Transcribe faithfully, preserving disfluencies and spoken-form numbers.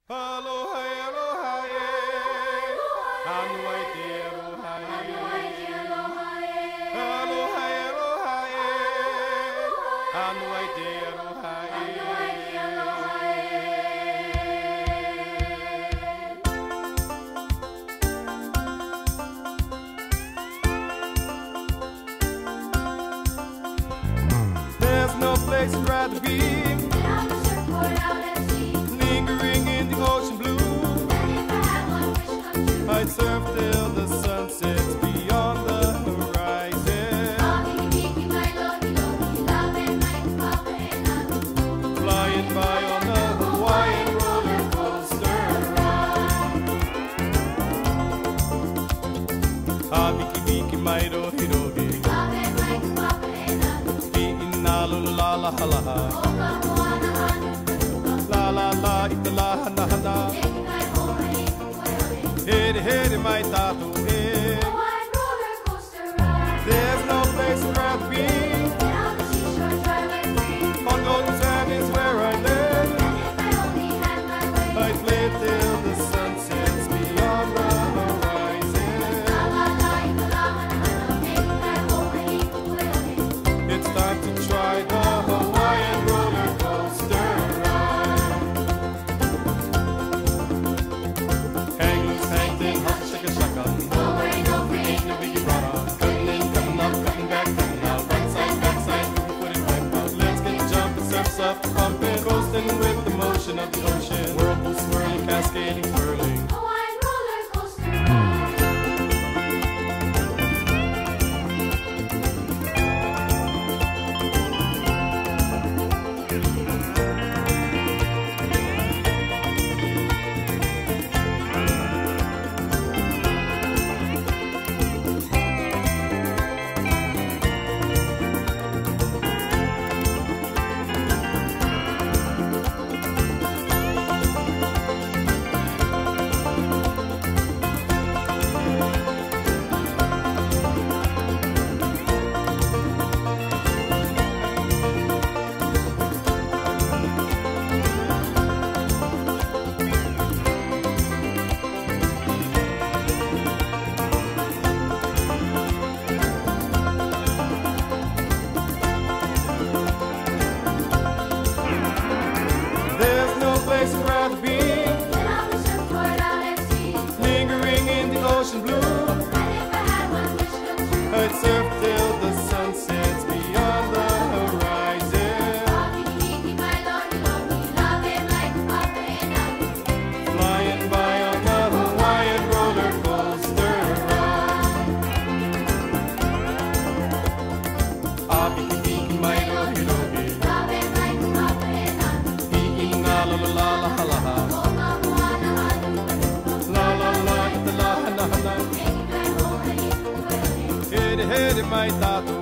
Aloha, aloha, anu ai te aloha, aloha, aloha, anu ai te aloha. There's no place I'd rather be On the surfboard out at sea, lingering in the ocean blue. and if I had one wish come true, I'd surf till the sun sets beyond the horizon, I'll be making my lohi lohi, love and light, papa and aku. flying by on the Hawaiian roller coaster ride. Ah, Miki Miki mai rohi rohi, Love and light, papa and aku. Ina lula la la la la, Oka moana hanu kanuka, la la la ita la hana hana, taking my home and eating koeoe. here here mai tatu e. Hawaiian roller coaster ride. There's no place I'd rather be. Get on the seashore, drive like free. On golden sand is where I live. And if I only had my way, I'd play till the sun sets beyond the horizon. la la la, ika la hana hana, taking my home and eating koeoe. It's time to try the Hawaiian roller coaster ride. Hang loose, hang thin, hop, shaka, shaka. No worry, no free, Ain't no biggie rara. Cutting in, cutting up, cutting back, cutting out. Right side, back side, put it right out. Let's get jumping, surfs up, pumping, coasting with the motion of the ocean. Whirlpool swirling, cascading, whirling. Hawaiian roller coaster ride. There's no place I'd rather be, Get on the surfboard out at sea, lingering in the ocean blue. and if I had one wish come true, I'd surf till the sun sets beyond the horizon, I'll be making my lohi lohi, love and light, papa and aku. flying by on the Hawaiian roller coaster ride. Ah, Miki Miki mai rohi rohi, Love and light, papa and aku. Ina la la la la la la, Oka moana hanu kanuka, la la la ita la hana hana, taking my home and eating koeoe. here here mai tatu